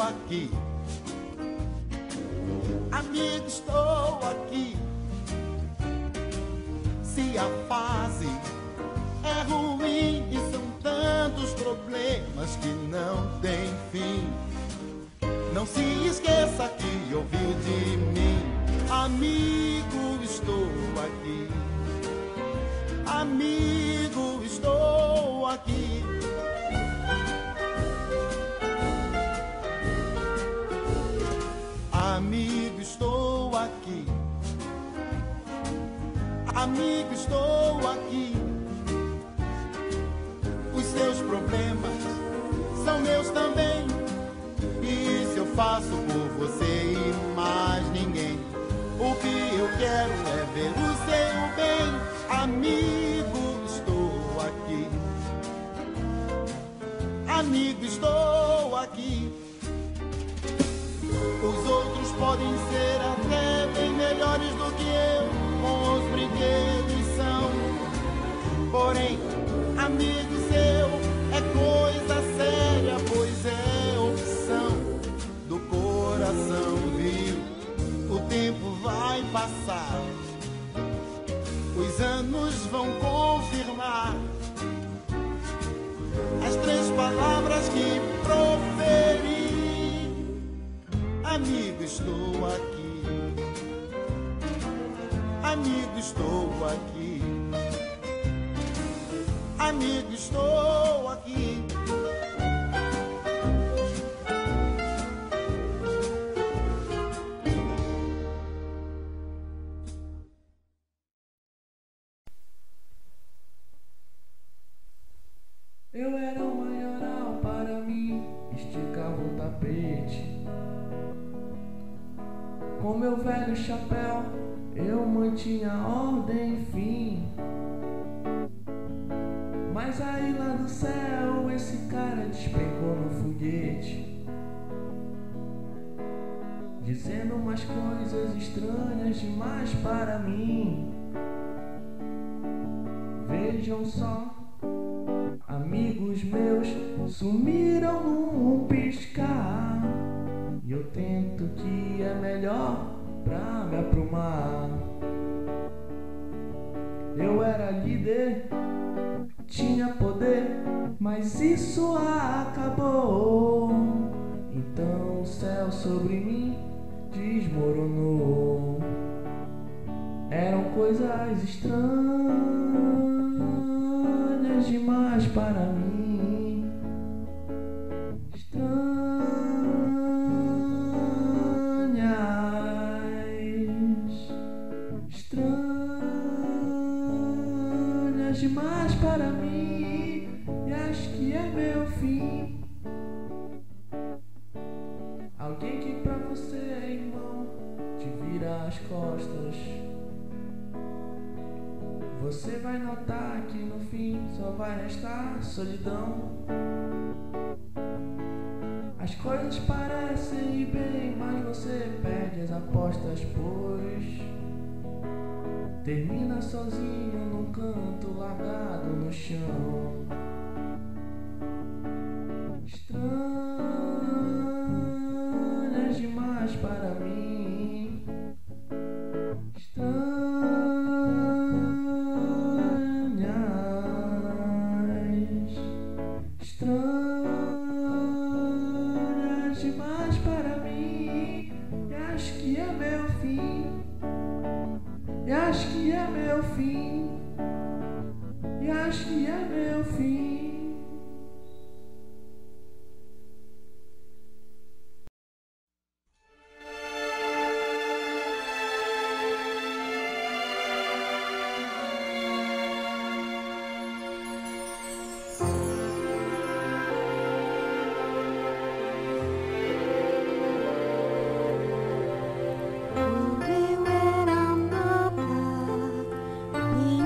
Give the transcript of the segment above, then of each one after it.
aqui. Amigo, estou aqui. Se a fase é ruim e são tantos problemas que não tem fim, não se esqueça que ouviu de mim. Amigo, estou aqui. Amigo, estou aqui. Amigo, estou aqui. Amigo, estou aqui. Os seus problemas são meus também. E isso eu faço por você e mais ninguém. O que eu quero é ver o seu bem. Amigo, estou aqui. Amigo, estou aqui. Os outros podem ser até bem melhores do que eu, com os brinquedos são. Porém, amigo seu é coisa séria, pois é opção do coração, viu? O tempo vai passar, os anos vão confirmar as três palavras que proferi. Amigo, estou aqui. Amigo, estou aqui. Amigo, estou aqui. Eu era o maioral para mim, esticava o tapete. Com meu velho chapéu, eu mantinha a ordem, enfim. Mas aí lá do céu, esse cara despencou no foguete, dizendo umas coisas estranhas demais para mim. Vejam só, amigos meus sumiram num piscar. E eu tento que é melhor pra me aprumar. Eu era líder, tinha poder, mas isso acabou. Então o céu sobre mim desmoronou. Eram coisas estranhas demais para mim. Estranhas demais para mim. E acho que é meu fim. Alguém que pra você é irmão, te vira as costas. Você vai notar que no fim só vai restar solidão. As coisas parecem ir bem, mas você perde as apostas, pois termina sozinho num canto largado no chão. Estranhas demais para mim. Estranhas demais para mim. E acho que é meu fim. E acho que é meu fim. E acho que é meu fim. Quando eu era nova,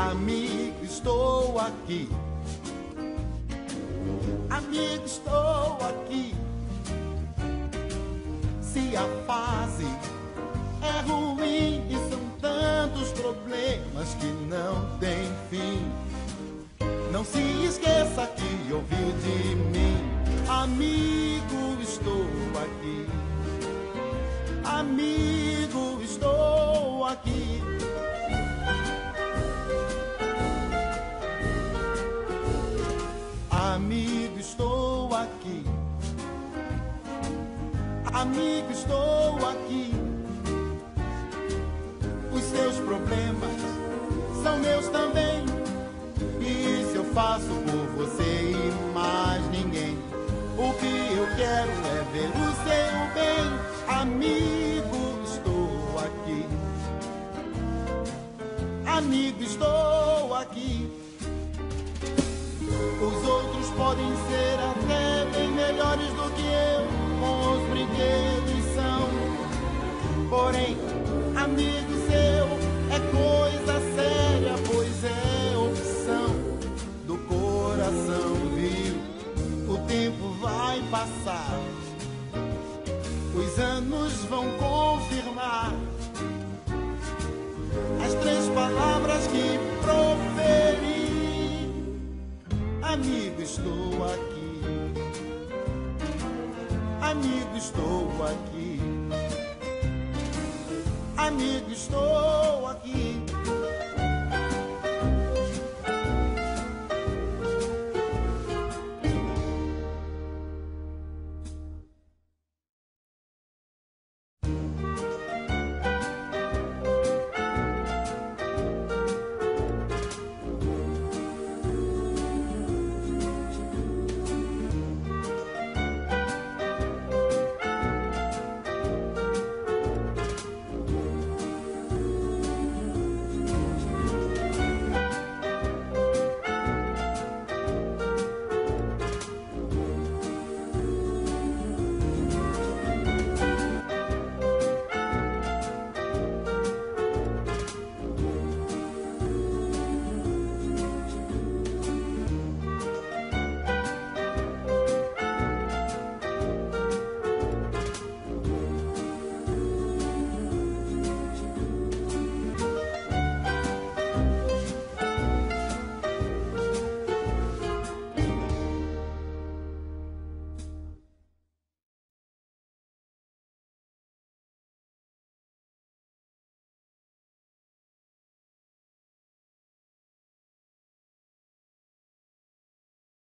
Amigo, estou aqui. Amigo, estou aqui. Se a fase é ruim e são tantos problemas que não tem fim, não se esqueça que ouviu de mim. Amigo, estou aqui. Amigo, estou aqui. Amigo, estou aqui. Amigo, estou aqui. Os seus problemas são meus também. E isso eu faço por você e mais ninguém. O que eu quero é ver o seu bem. Amigo, estou aqui. Amigo, estou aqui. Os outros podem ser até bem melhores do que eu, com os brinquedos são. Porém, amigo seu é coisa séria, pois é opção do coração, viu? O tempo vai passar, os anos vão confirmar as 3 palavras que proferi. Amigo, estou aqui. Amigo, estou aqui. Amigo, estou aqui.